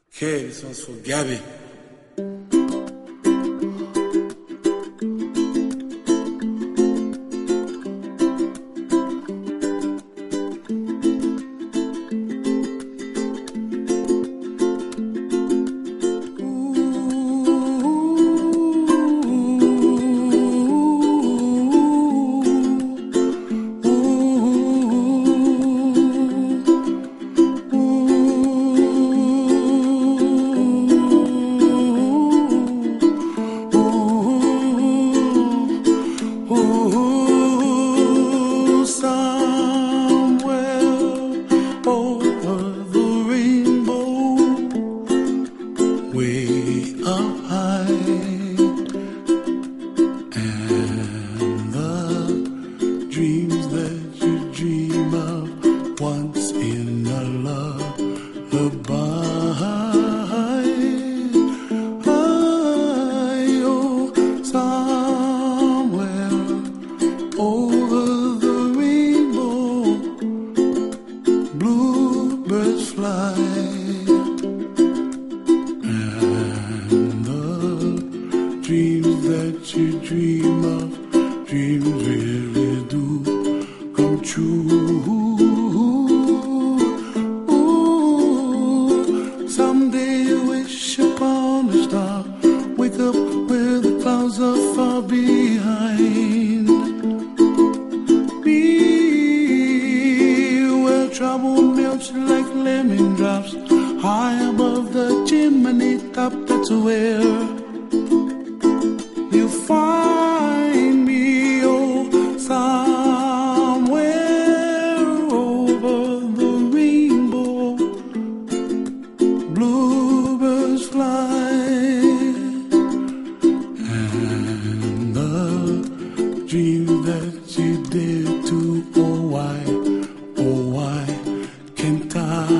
Okay, this one's for Gabby. Way up high, and the dreams that you dream of once in a lullaby. Oh, somewhere over the rainbow, bluebirds fly. Dreams that you dream of, dreams really do come true. Ooh, someday you wish upon a star, wake up where the clouds are far behind me, where trouble melts like lemon drops, high above the chimney top. That's where you find me, oh, somewhere over the rainbow, bluebirds fly, and the dreams that you dare to, oh why can't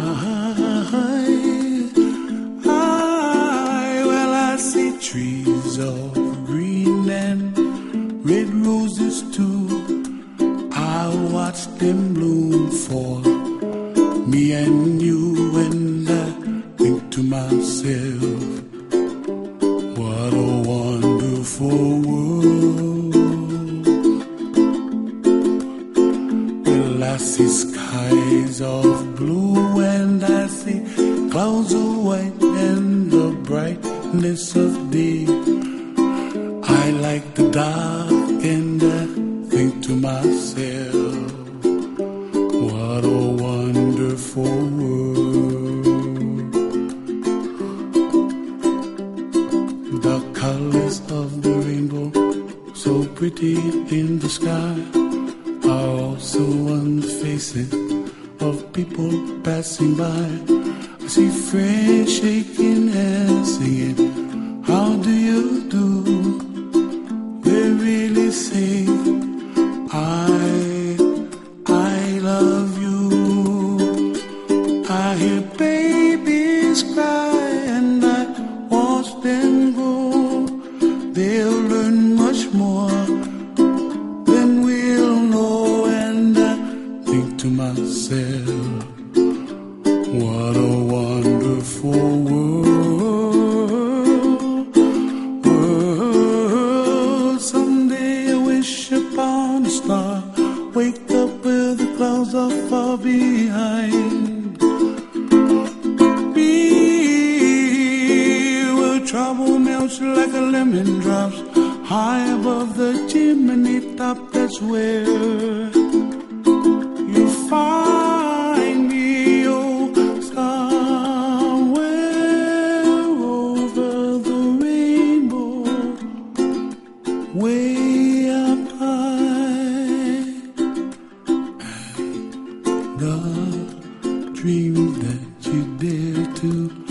well, I see trees of green and red roses too. I watch them bloom for me and you, and I think to myself, what a wonderful world. Well, I see skies of blue and I see clouds of white and the brightness of day. I like the dark and I think to myself, what a wonderful world. The colors of the rainbow, so pretty in the sky, are also on the faces of people passing by. I see friends shaking hands singing, how do you do? They really say, I love you. I hear babies cry and I watch them grow. They'll learn much more than we'll know, and I think to myself, what a wonderful world. Someday I wish upon a star, wake up where the clouds are far behind me, where trouble melts like a lemon drops, high above the chimney top. That's where you find me, oh, somewhere over the rainbow, way up high, and the dreams that you dare to